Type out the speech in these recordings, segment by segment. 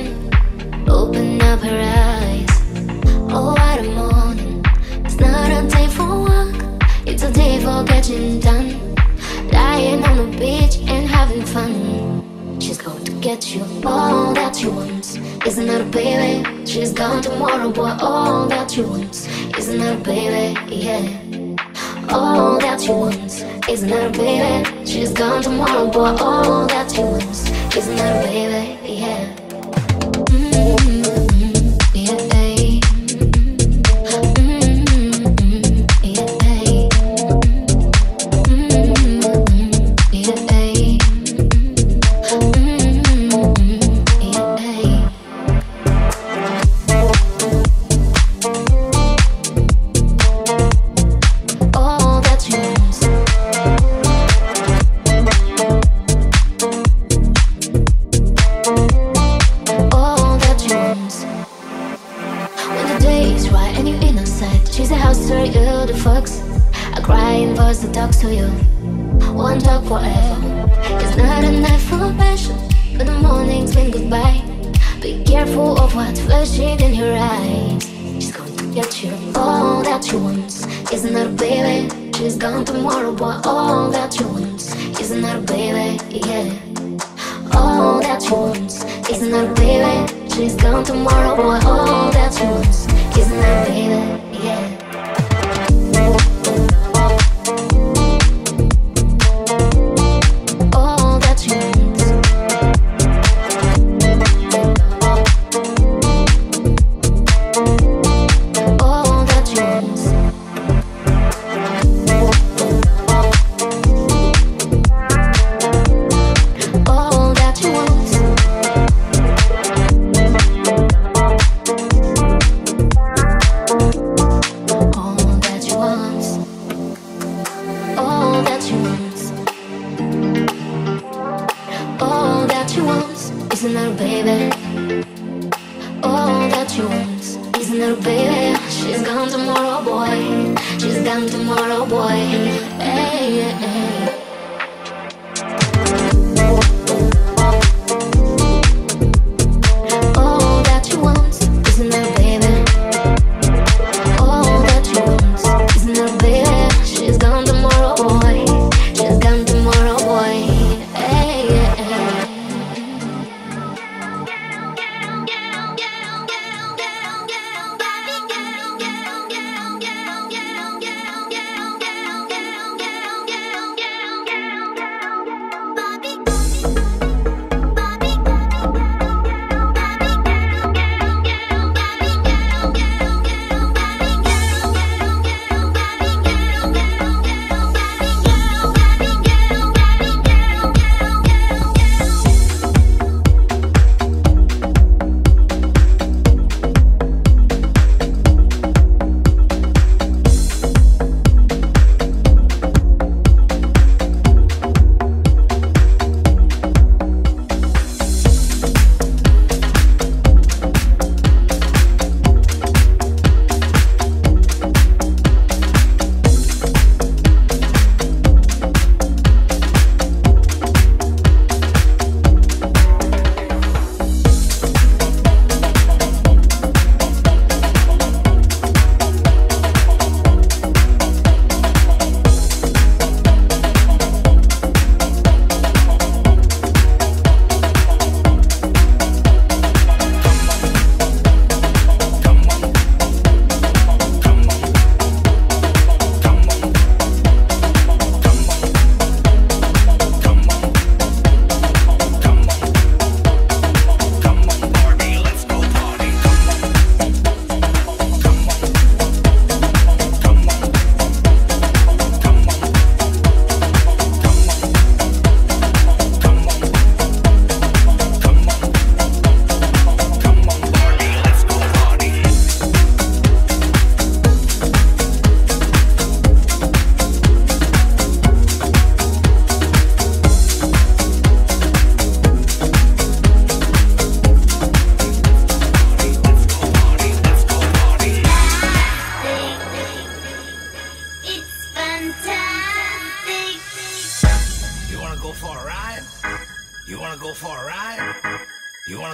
sun. Open up her eyes. Oh, what a morning. It's not a day for work, it's a day for getting done. Lying on the beach and having fun. She's going to get you all that you want. Isn't that a baby? She's gone tomorrow, boy. All that you want. Isn't that a baby? Yeah. All that you want. Isn't that a baby? She's gone tomorrow, boy. All that you want. Isn't that a baby? Yeah.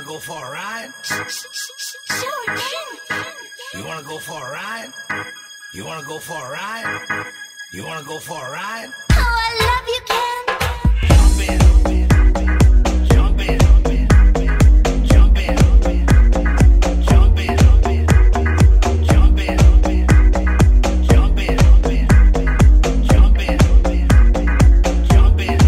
go for a ride? Sure can. You wanna go for a ride? You wanna go for a ride? You wanna go for a ride? Oh, I love you, Ken. Jump in, jump in, jump in, jump in, jump in, jump in, jump in, jump in,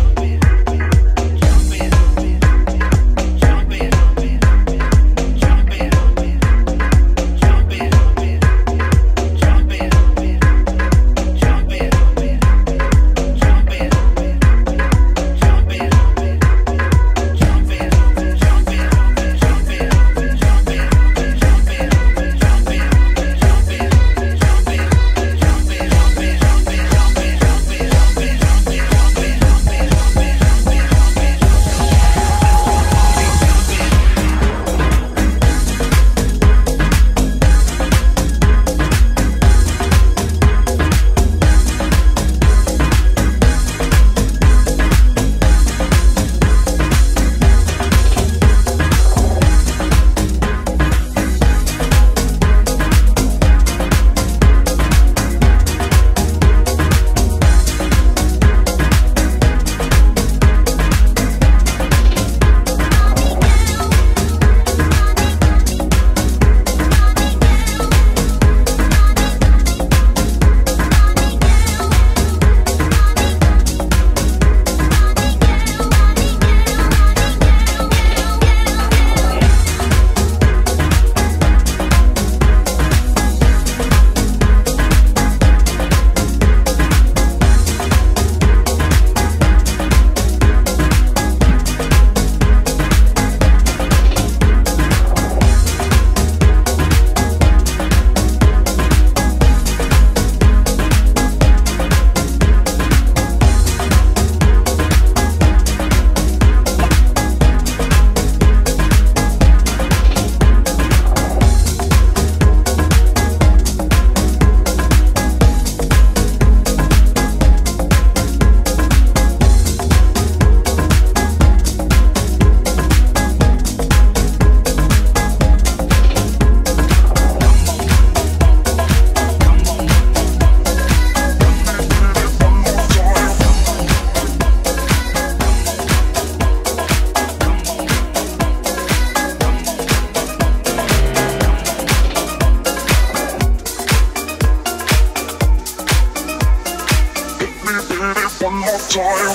one more time.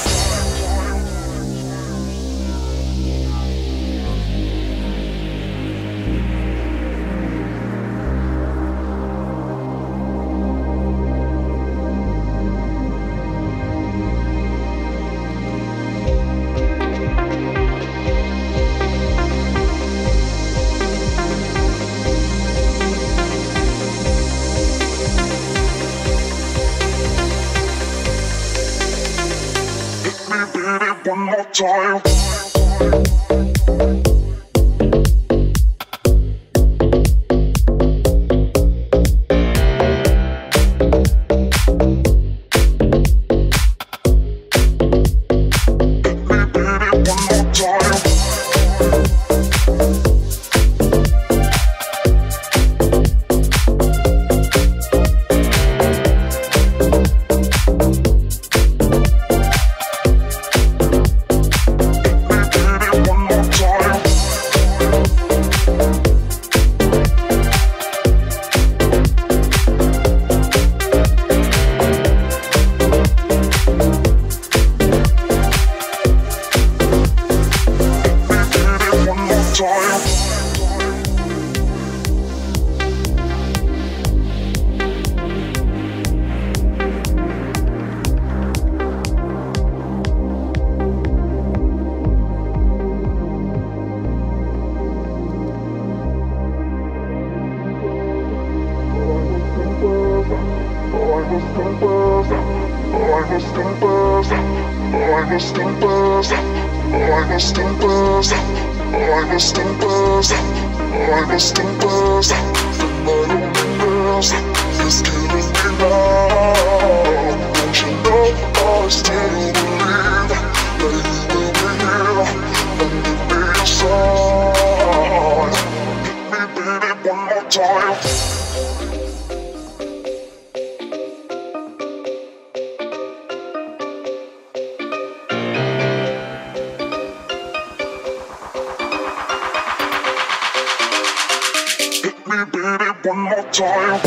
One more time. Still believe that you will be here and give me a sign. me beat it one more time.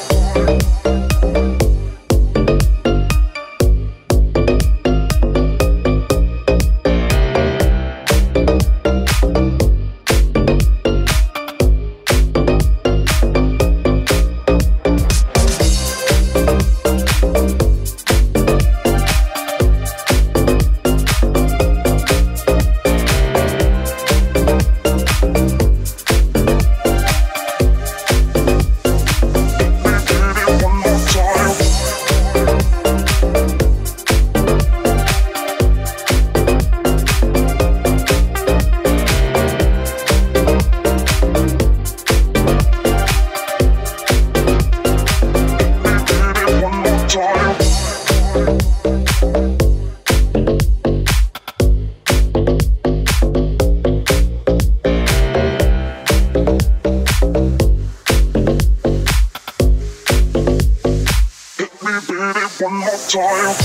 One more time.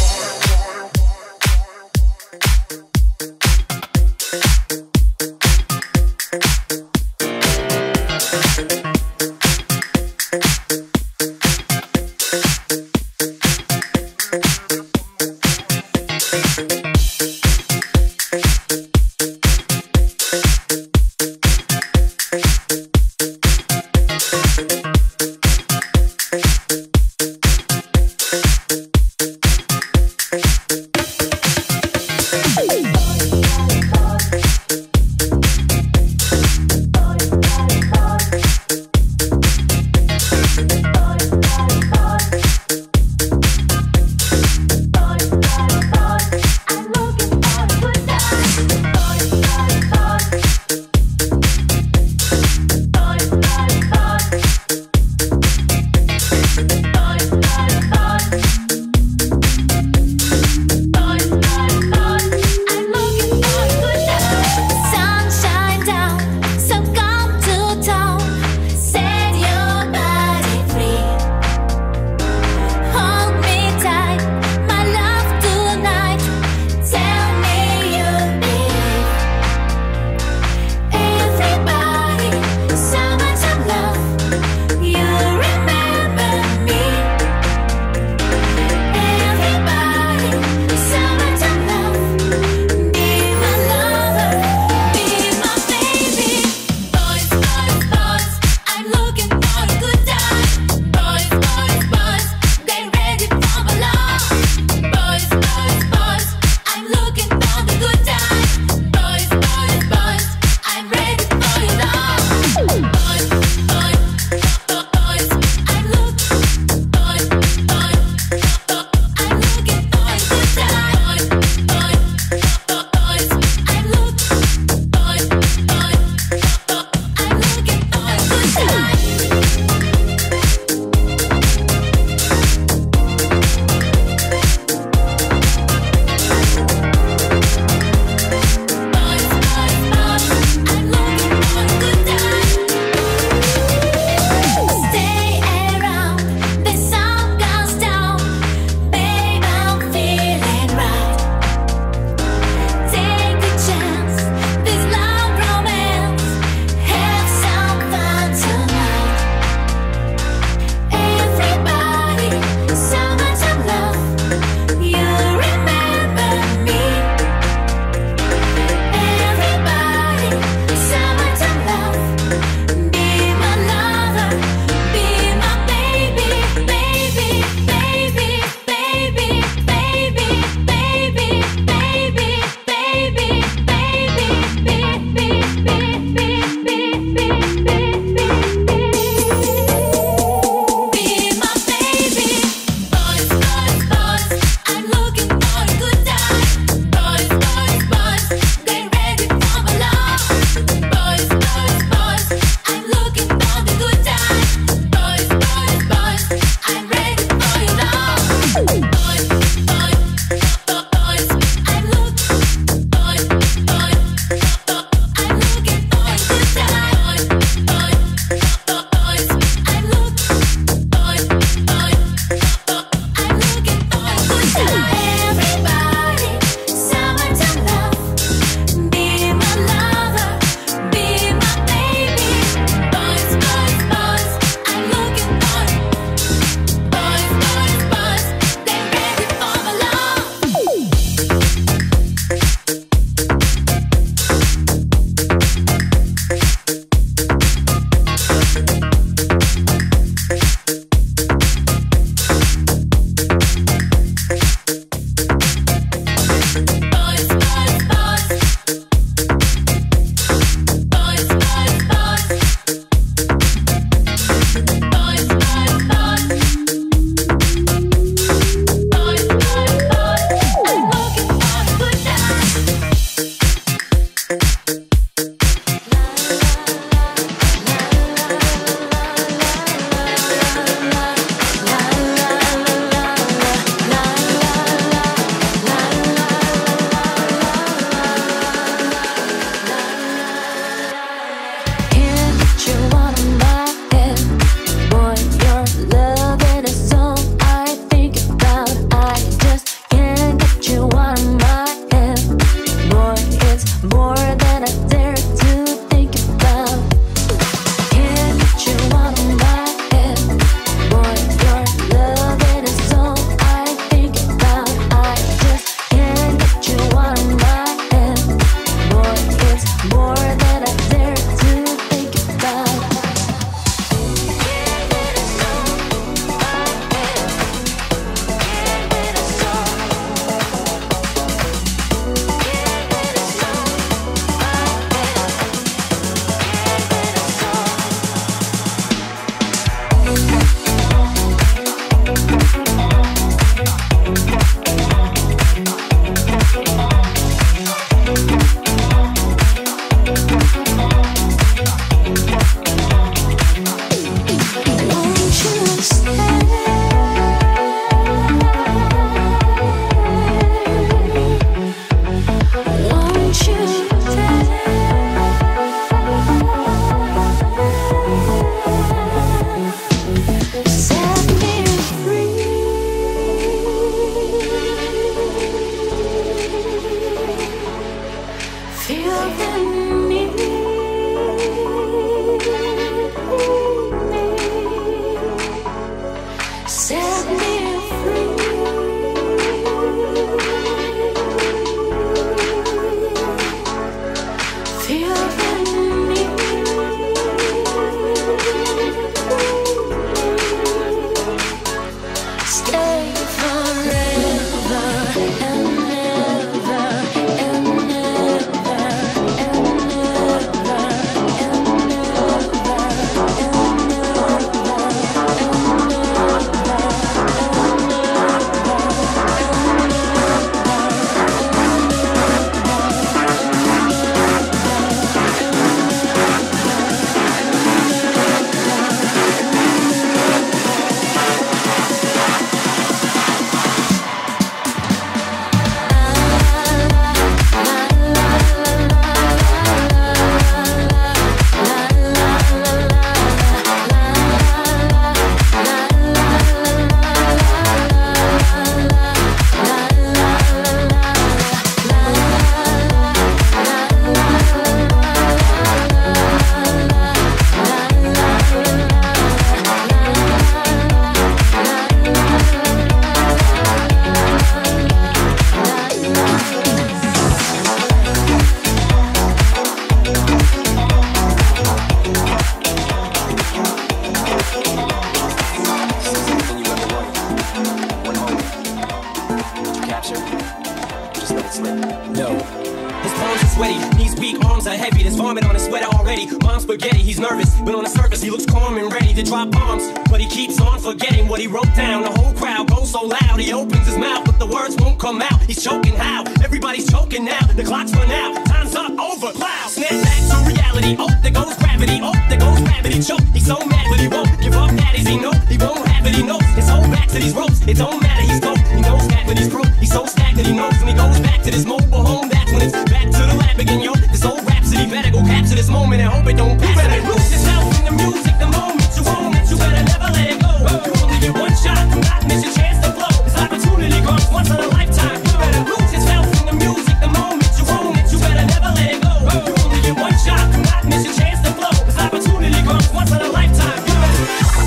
but on the surface he looks calm and ready to drop bombs. But he keeps on forgetting what he wrote down. The whole crowd goes so loud, he opens his mouth, but the words won't come out. He's choking how? Everybody's choking now. The clock's run out, time's up, over, loud. Snap back to reality, oh, there goes gravity, oh, there goes gravity, choke. He's so mad, but he won't give up, that is he know. He won't have it, he knows. His whole back to these ropes, it don't matter, he's dope. He knows that, but he's broke. He's so stacked that he knows when he goes back to this mobile home, that's when it's back to the lab again, yo. This old rhapsody better go capture this moment and hope it don't pass. You better lose yourself in the music the moment you own it. You better never let it go. You only get one shot, do not miss your chance to blow. This opportunity comes once in a lifetime. You better lose yourself in the music the moment you own it. You better never let it go. You only get one shot, do not miss your chance to blow. This opportunity comes once in a lifetime. You better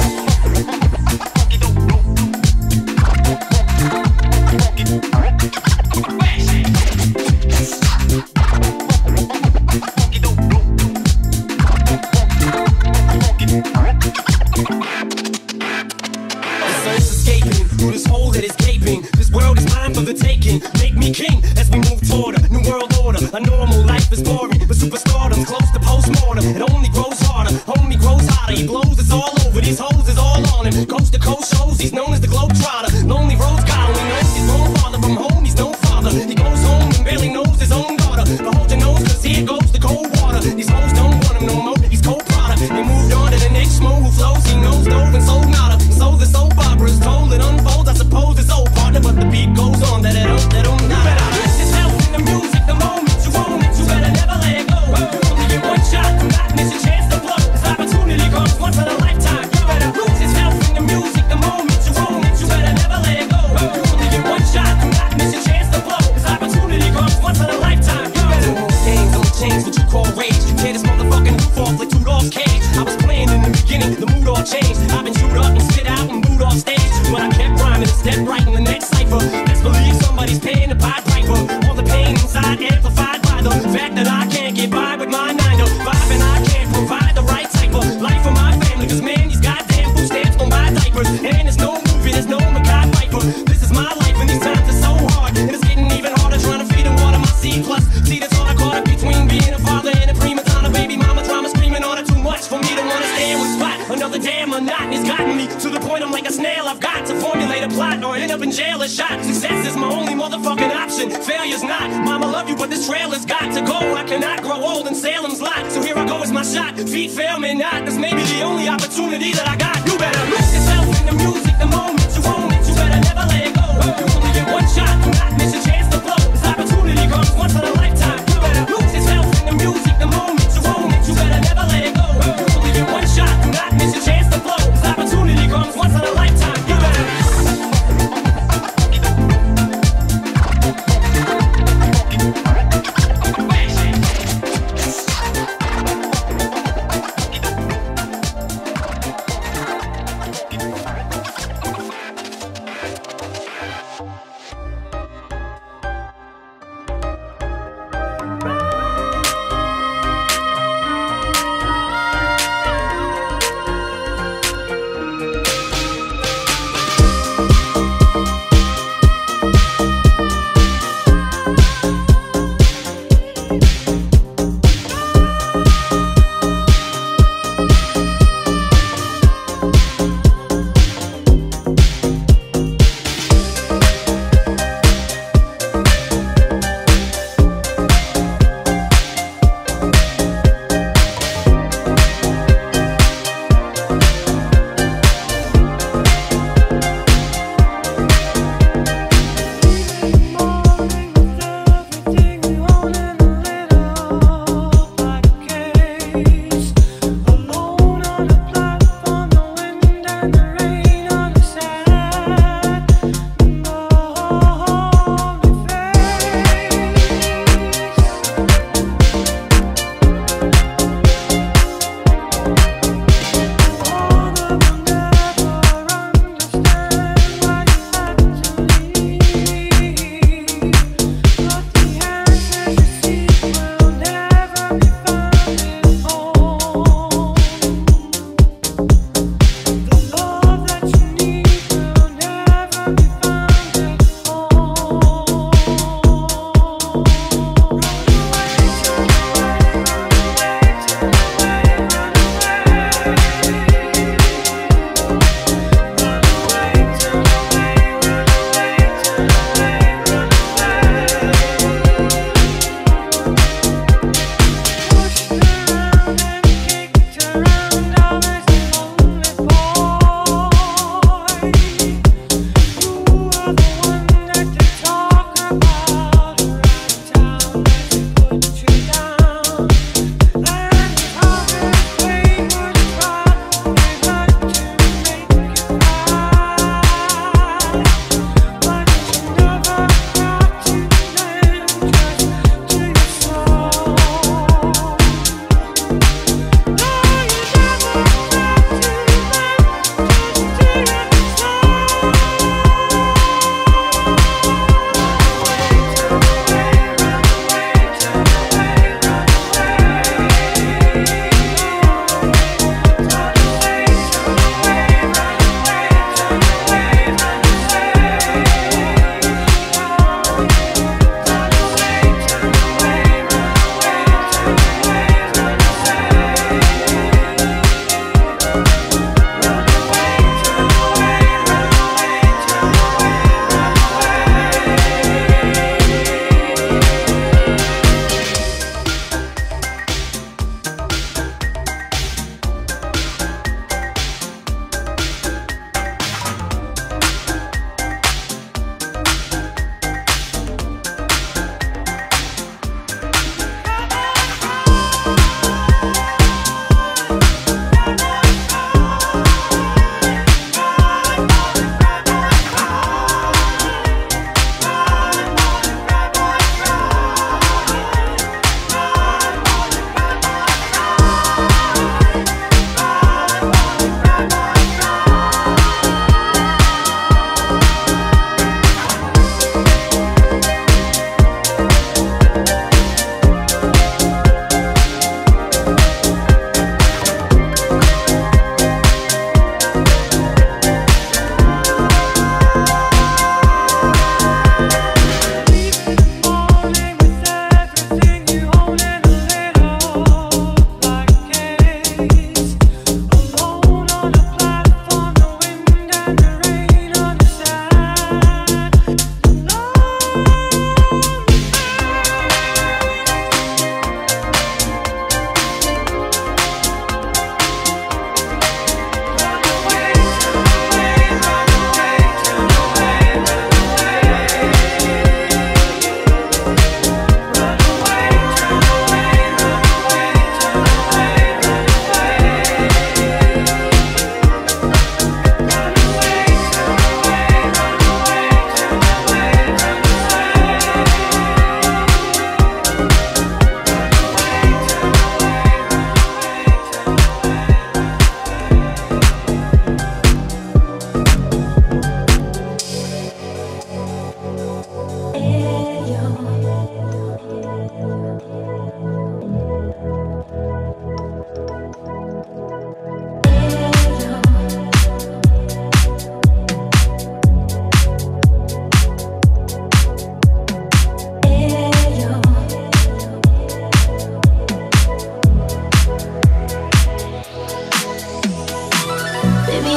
make me king as we move toward a new world order. A normal life is boring, but superstardom's close to postmortem. It only grows harder, homie grows hotter. He blows, it's all over, these hoes is all on him. Coast to coast shows, he's known as the Globetrotter. Lonely roads God only knows his own father. From home, he's no father. He goes home and barely knows his own daughter. But hold your nose, cause here goes the cold water. These hoes don't want him no more, he's cold product. They moved on to the next schmo who flows. He knows dove and sold nada. So the soap opera is told, it unfolds. I suppose it's old partner, but the beat goes on. That it don't not. You better lose yourself in the music the moment you own it. You better never let it go. You only get one shot, do not miss your chance to blow. This opportunity comes once in a lifetime. You better lose yourself in the music the moment you own it. You better never let it go. You only get one shot, do not miss your chance to blow. This opportunity comes once in a lifetime. You better no more games, I'ma change what you call rage. Tear this motherfucking roof off like Rudolph's cage. I was playing in the beginning, the mood all changed. I've been chewed up and spit out and booed off stage, but I kept rhyming and stepped right in the next cipher. Best believe somebody's paying the Pied Piper. All the pain inside amplified by the fact that I can't get by with my 9 to 5, and I can't provide the right type of life for my family. Cause man, these goddamn food stamps don't buy diapers, and there's no movie, there's no Mackay Piper. This is my life and these times are so hard, and it's getting even harder trying to feed and water my seed. Plus, see that's all I caught up between being a father and a prima donna. Baby mama drama screaming on it too much for me to wanna stay in one spot. Another damn monotony's gotten me to the point I'm like a snail. I've got to formulate a plot or end up in jail or shot. Success is my only motherfucking option, failure's not. Mama love you, but this trailer's got to go. I cannot grow old in Salem's lot, so here I go, it's my shot. Feet fail me not, this may be the only opportunity that I got. You better lose yourself in the music the moment you own it. You better never let it go. You only get one shot, do not miss your chance to blow. This opportunity comes once in a lifetime. You better lose yourself in the music the moment you own it. You better never let it go. You only get one shot, do not miss your chance to blow. This opportunity comes once in a lifetime. You better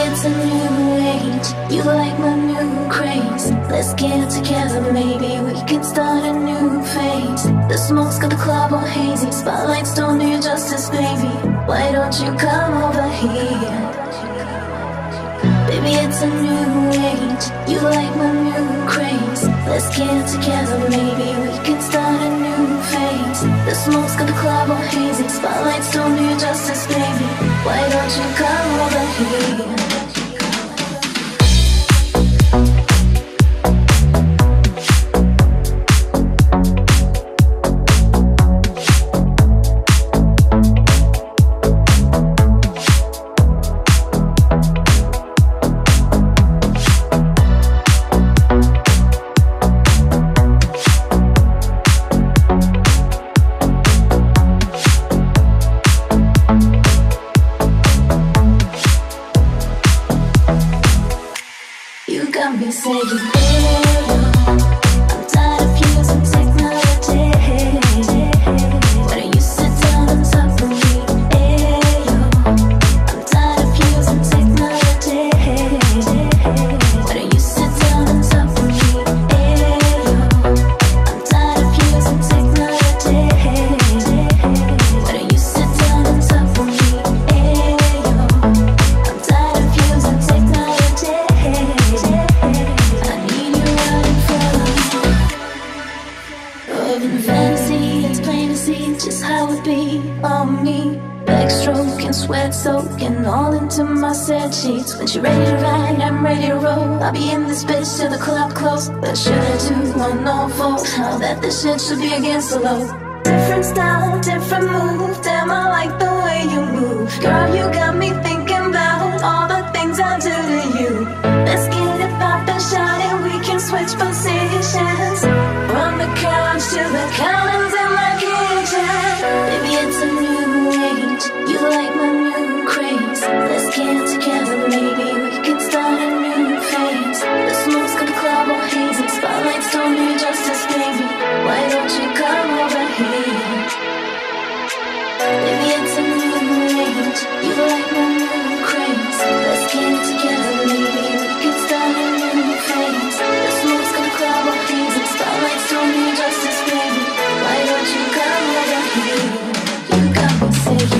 it's a new age. You like my new craze. Let's get together, maybe we can start a new phase. The smoke's got the club all hazy. Spotlights don't do you justice, baby. Why don't you come over here? Baby, it's a new age. You like my new craze. Let's get together, maybe we can start a new phase. The smoke's got the club all hazy. Spotlights don't do you justice, baby. Why don't you come over here? When she ready to ride, I'm ready to roll. I'll be in this bitch till the club close. But should I do one no fault? How that this shit should be against the law. Different style, different move. Damn, I like the way you move. Girl, you got me thinking about all the things I do to you. Let's get it poppin', shawty. We can switch positions. From the couch to the counters in my kitchen. Baby, it's a new age. You like my new craze. Let's get together, maybe we can start a new phase. The smoke's got the club all hazy. Spotlights don't do justice, baby. Why don't you come over here? Baby, it's a new age. You like my new craze. Let's get together, maybe we can start a new phase. The smoke's got the club all hazy. Spotlights don't do justice, baby. Why don't you come over here? You got me saying,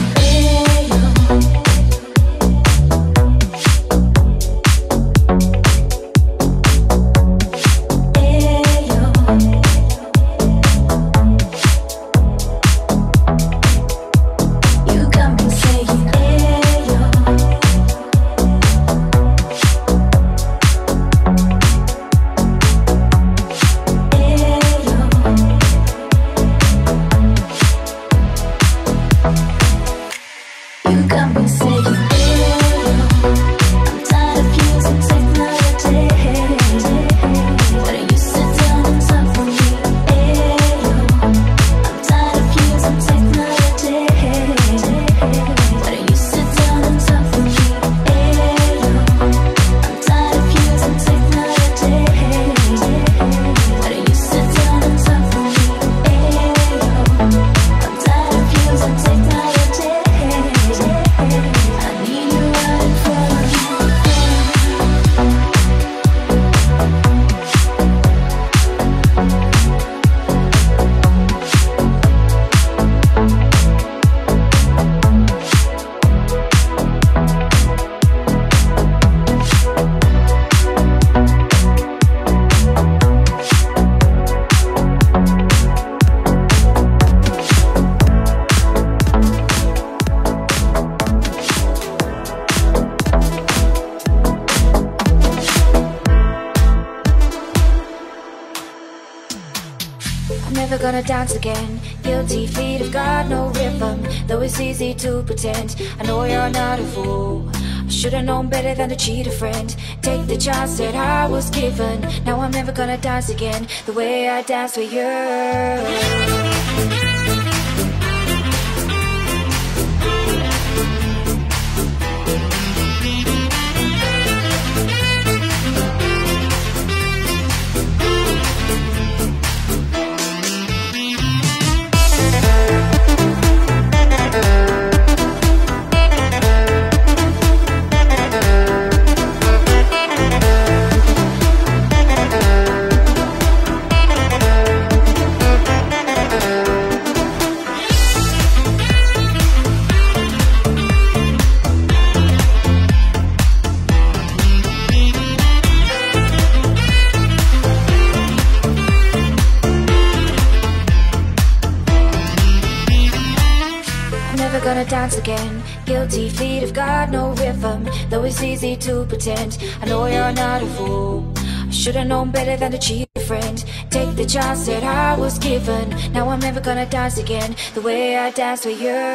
gonna dance again. Guilty feet have got no rhythm, though it's easy to pretend. I know you're not a fool. I should've known better than to cheat a friend. Take the chance that I was given. Now I'm never gonna dance again the way I danced with you. dance again. Guilty feet have got no rhythm, though it's easy to pretend. I know you're not a fool. I should've known better than to cheat a friend. Take the chance that I was given. Now I'm never gonna dance again the way I danced with you.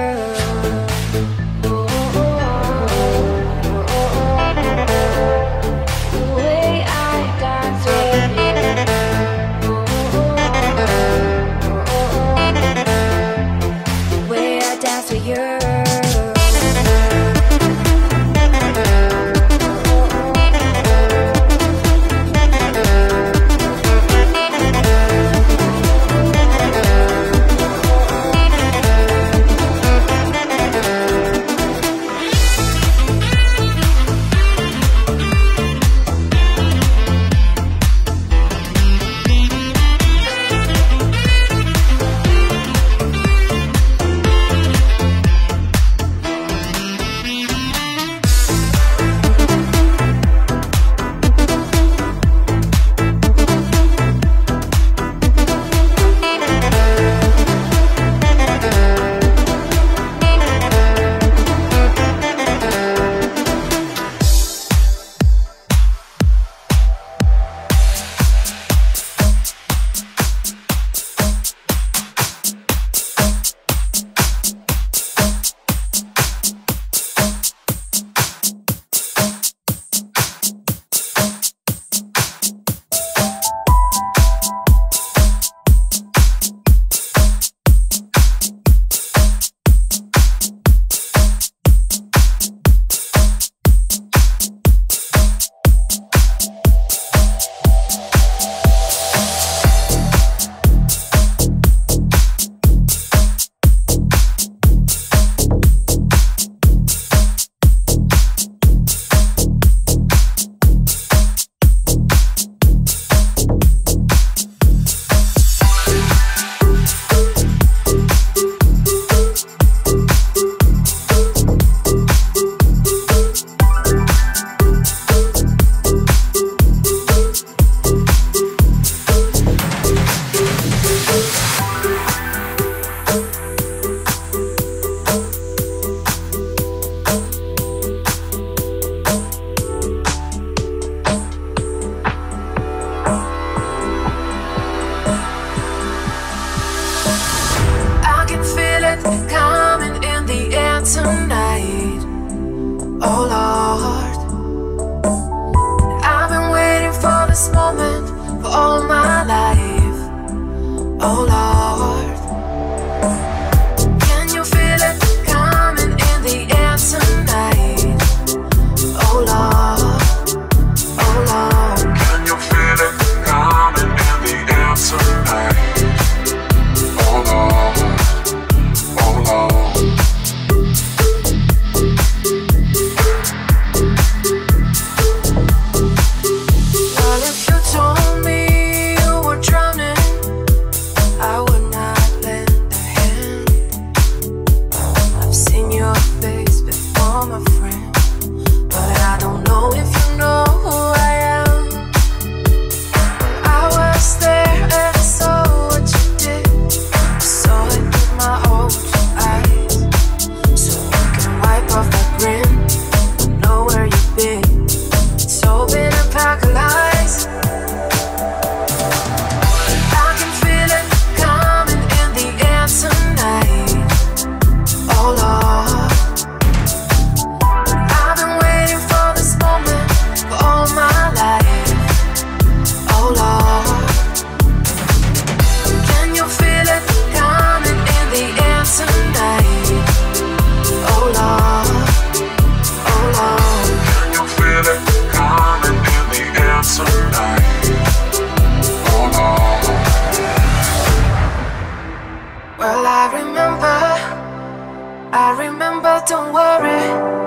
Don't worry.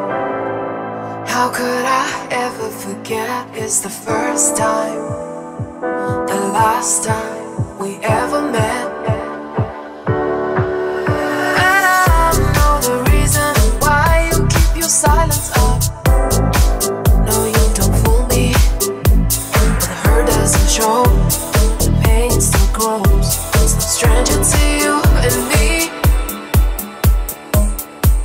How could I ever forget? It's the first time, the last time we ever met. And I know the reason why you keep your silence up. No, you don't fool me. The hurt doesn't show, the pain still grows. It's no stranger to you and me.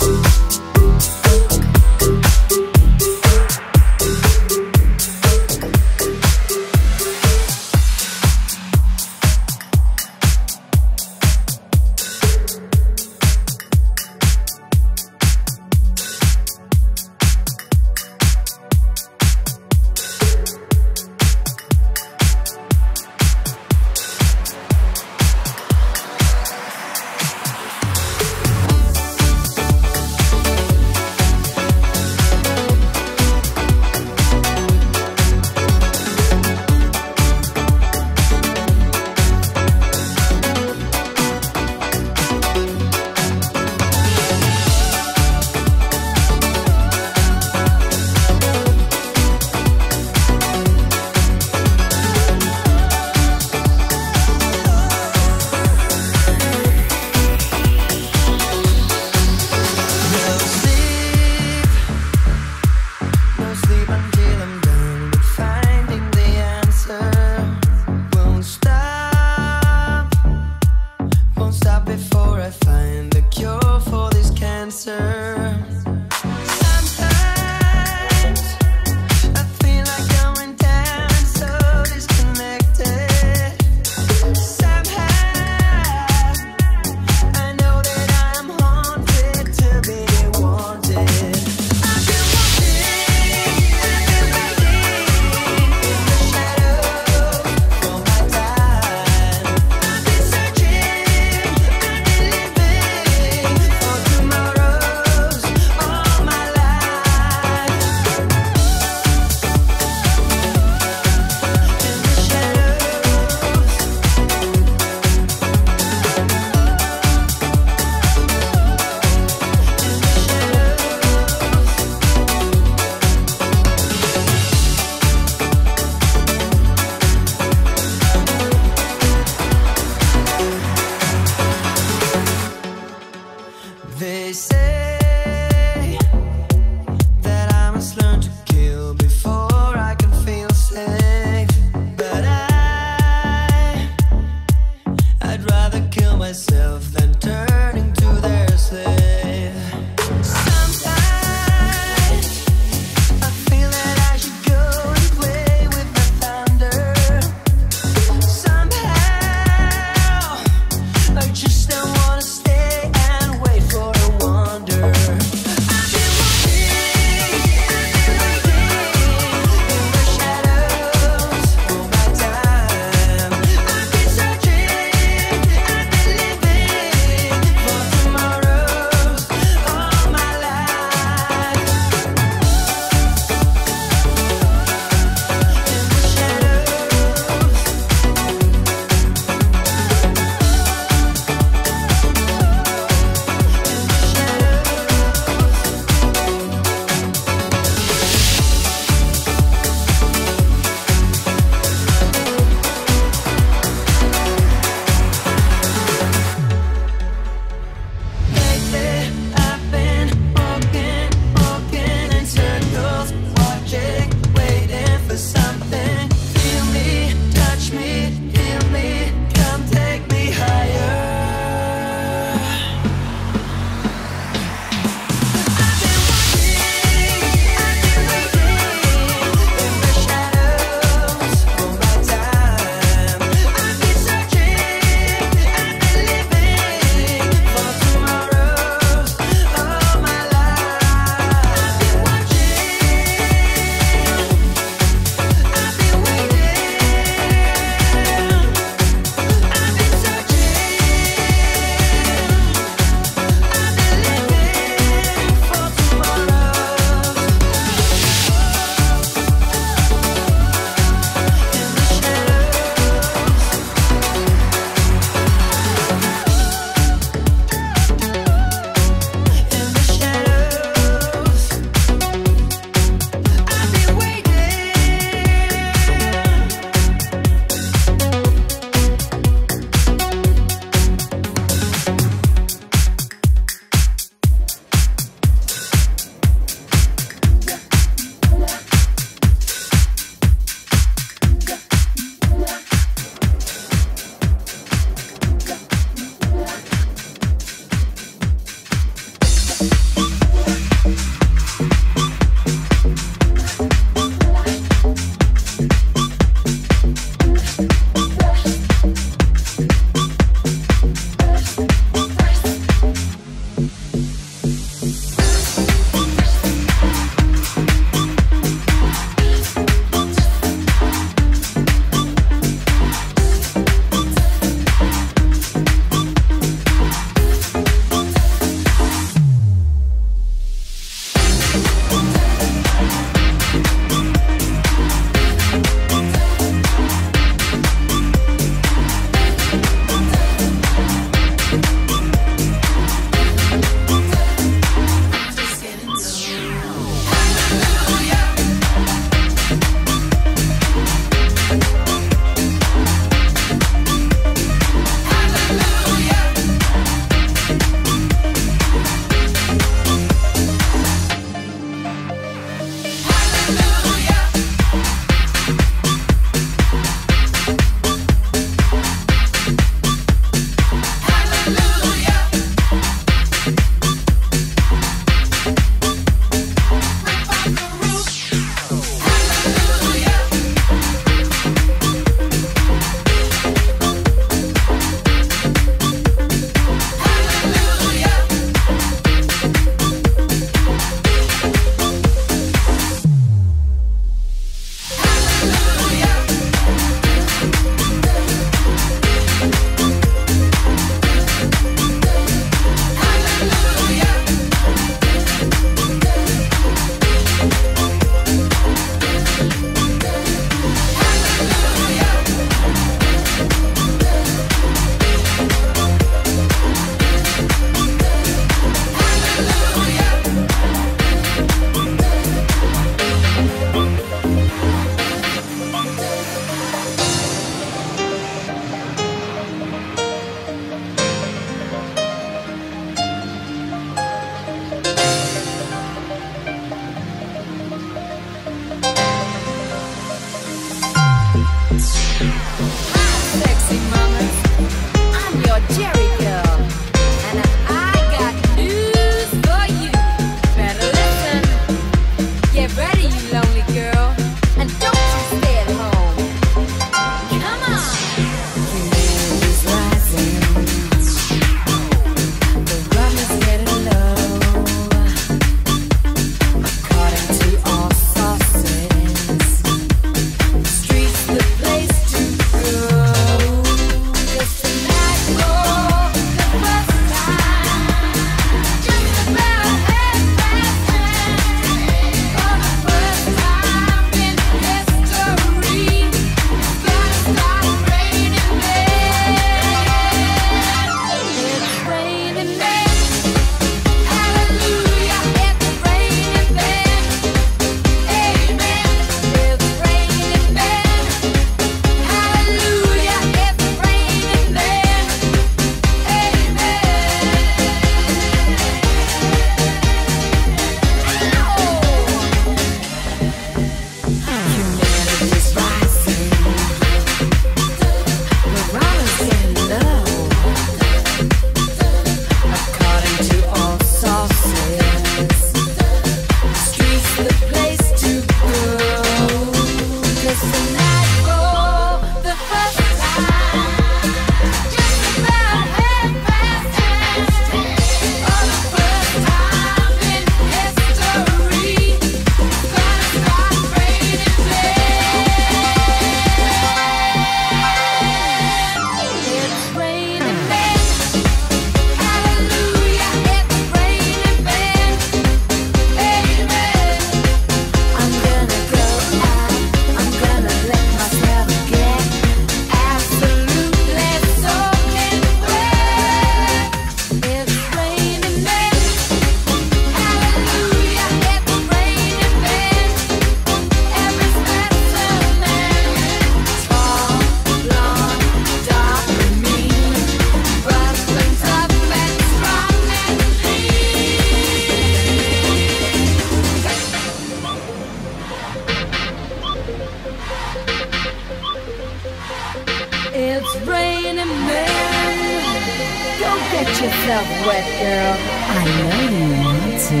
yourself wet, girl. I know you want to.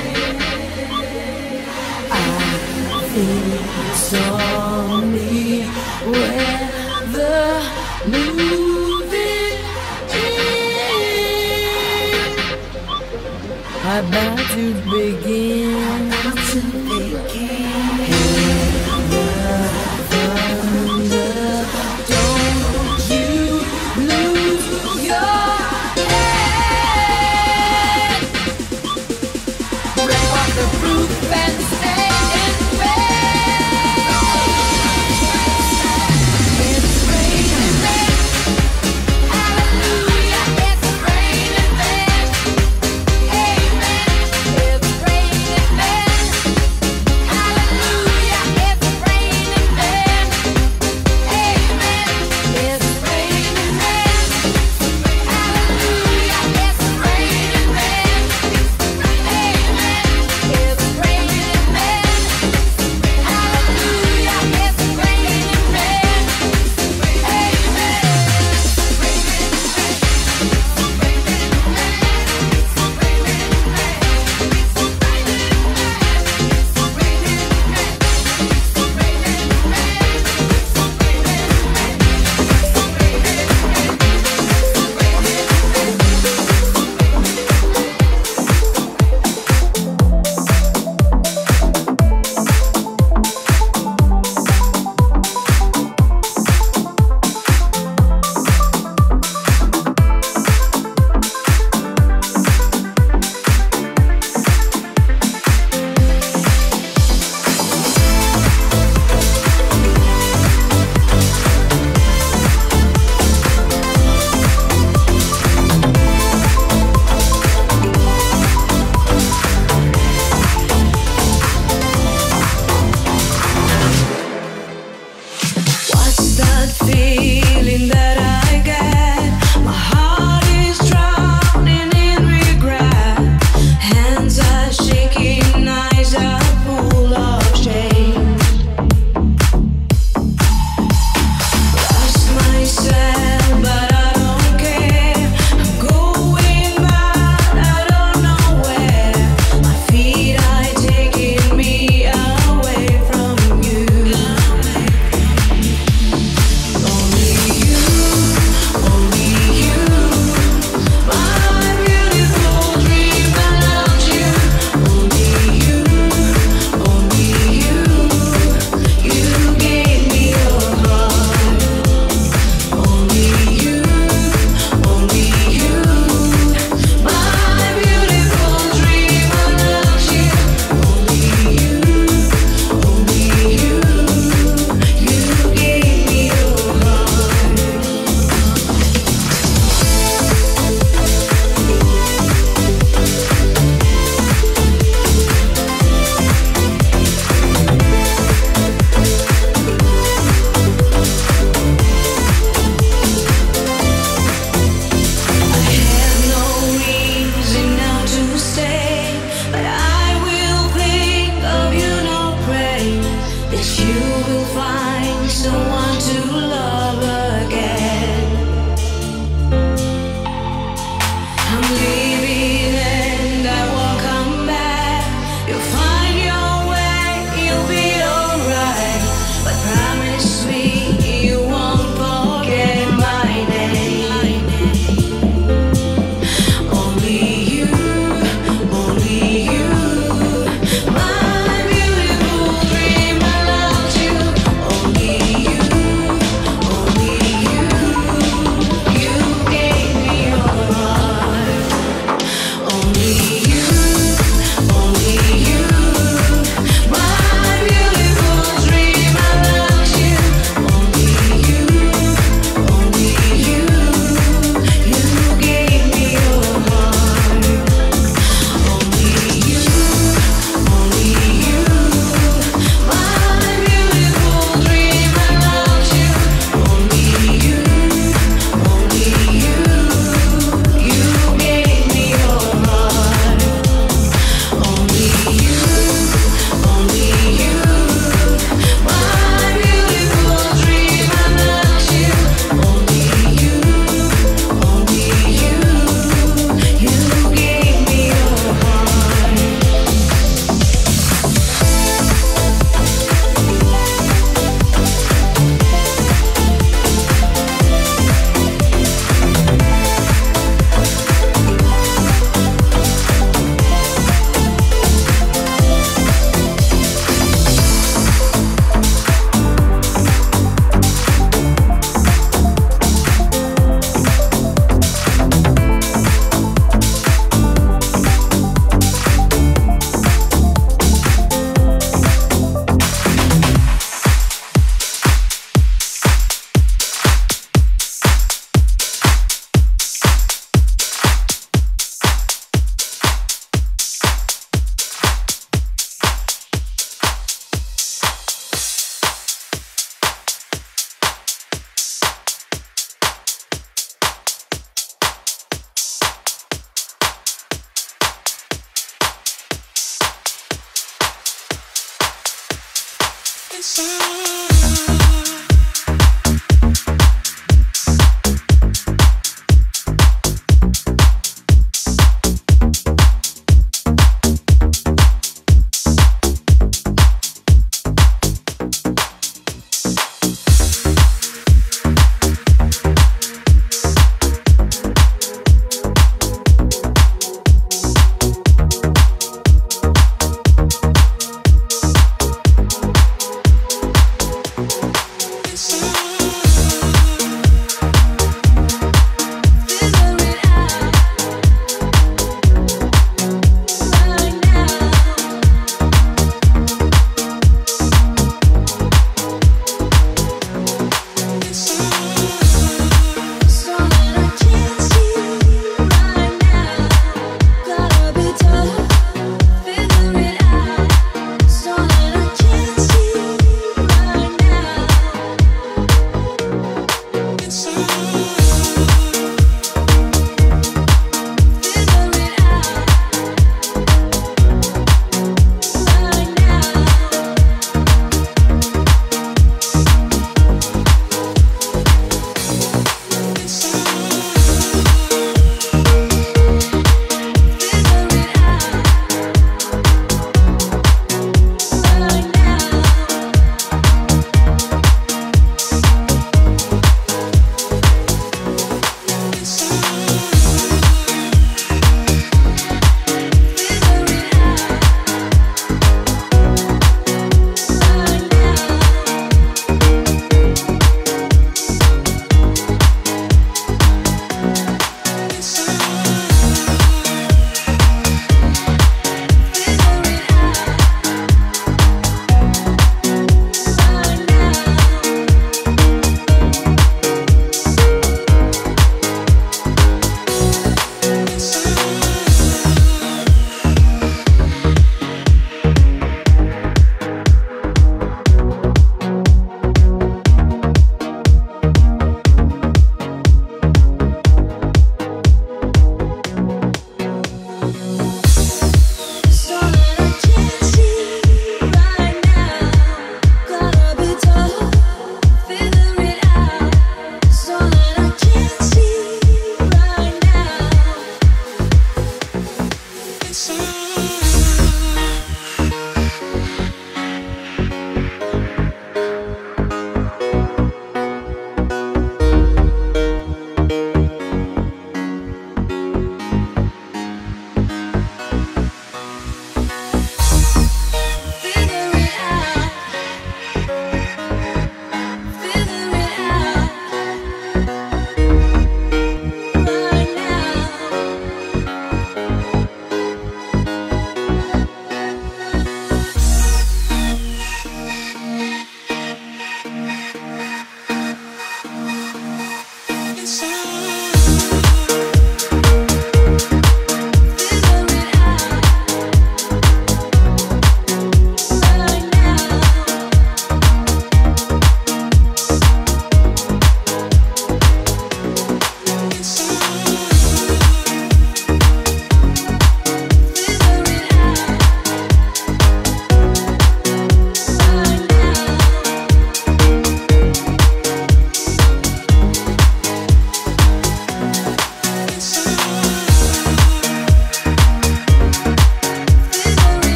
I feel stormy weather moving in. About to begin. It's raining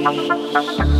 Thank